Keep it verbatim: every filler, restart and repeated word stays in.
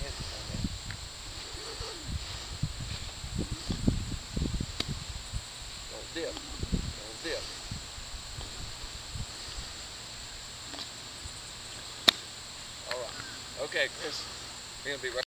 Don't dip. Don't dip. All right. Okay, Chris. We're gonna be right.